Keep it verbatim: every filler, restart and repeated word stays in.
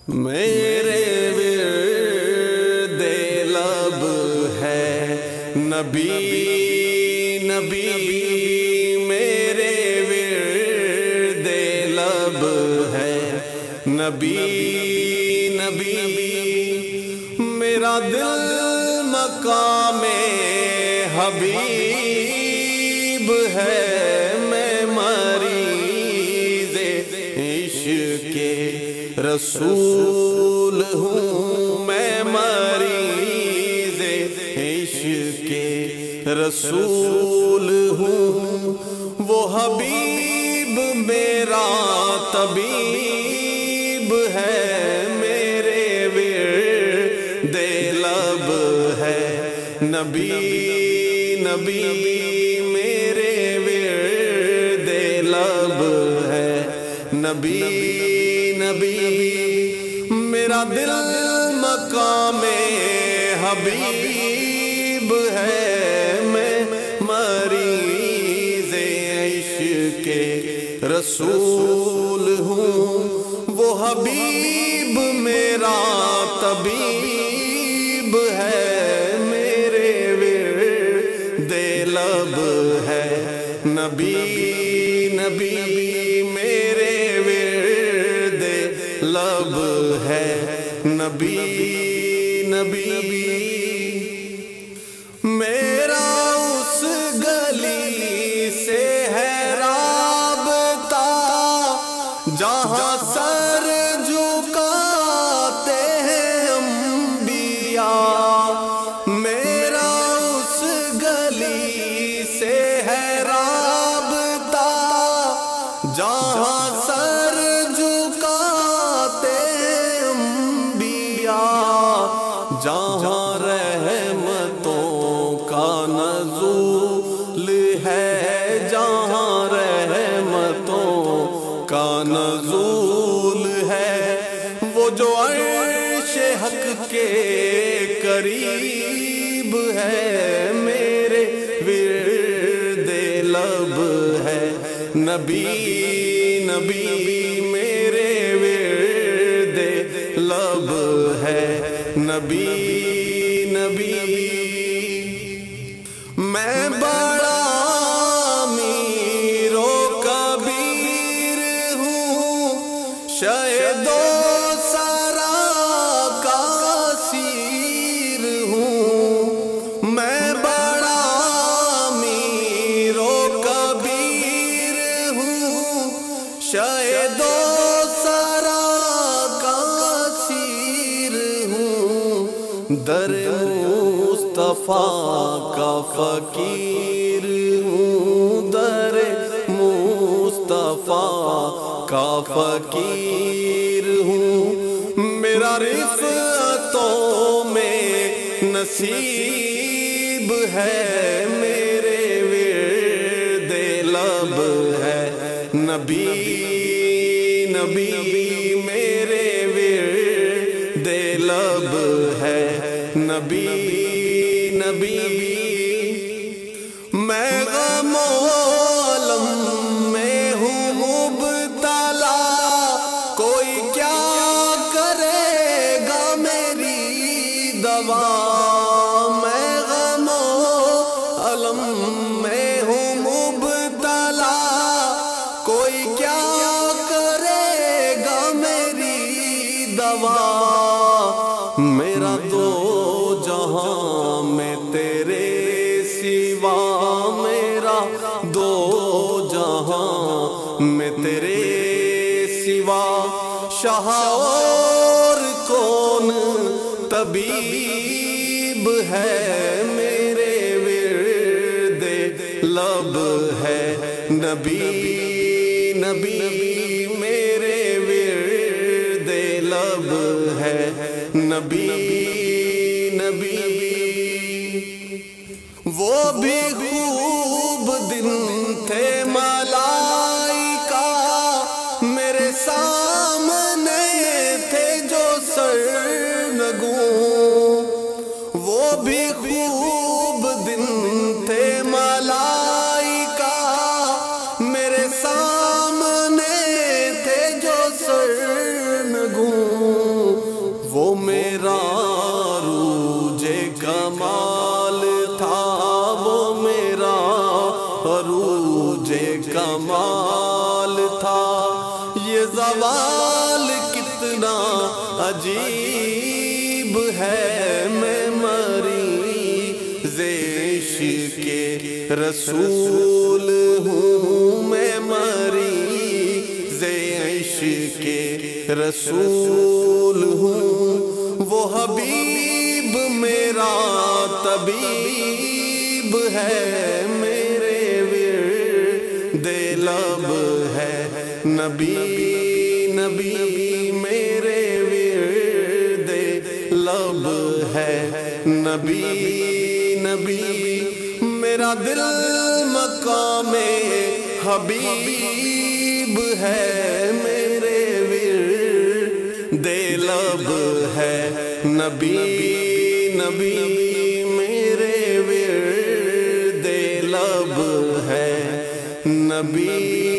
میرے ورد لب ہے نبی نبی، میرے ورد لب ہے نبی نبی، میرا دل مقام حبیب ہے، میں مریض عشق رسول ہوں، میں مریض عشق رسول ہوں، وہ حبیب میرا طبیب ہے، میرے ورد لب ہے نبی نبی، میرے ورد لب ہے نبی نبی، میرا دل مقام حبیب ہے، میں مریض عشق رسول ہوں، وہ حبیب میرا طبیب ہے، میرے ورد لب ہے نبی نبی، میرے ورد لب ہے نبی نبی، میرا اس گلی سے ہے رابطہ جہاں سر جھکاتے ہیں انبیاء، میرا اس گلی سے ہے رابطہ جہاں سر جھکاتے ہیں انبیاء، جہاں رحمتوں کا نزول ہے، جہاں رحمتوں کا نزول ہے، وہ جو عرش حق کے قریب ہے، میرے ورد لب ہے نبی نبی، میرے ورد لب ہے نبی نبی، میں بڑا امیر و کبیر ہوں، شہد و سرا کا اسیر ہوں، میں بڑا امیر و کبیر ہوں، شہد و سرا کا اسیر ہوں، در مصطفیٰ کا فقیر ہوں، در مصطفیٰ کا فقیر ہوں، میرا رفعتوں میں نصیب ہے، میرے ورد لب ہے نبی نبی، میرے ورد لب ہے نبی نبی، میں غم و علم میں ہوں مبتلا، کوئی کیا کرے گا میری دوا، میں غم و علم میں ہوں مبتلا، کوئی کیا کرے گا میری دوا، میرا دو جہاں میں تیرے سوا، میرا دو جہاں میں تیرے سوا، شاہ اور کون طبیب ہے، میرے ورد لب ہے نبی نبی، میرے ورد لب ہے نبی نبی، وہ بھی خوب دن تھے ملائکہ میرے سامنے تھے جو سرنگوں، وہ بھی خوب دن تھے ملائکہ میرے سامنے تھے جو سرنگوں، عجیب ہے میں مریض عشق رسول ہوں، میں مریض عشق رسول ہوں، وہ حبیب میرا طبیب ہے، میرے ورد لب ہے نبی نبی، میرے ورد لب ہے نبی نبی، میرا دل مقام حبیب ہے، میرے ورد لب ہے نبی نبی، میرے ورد لب ہے نبی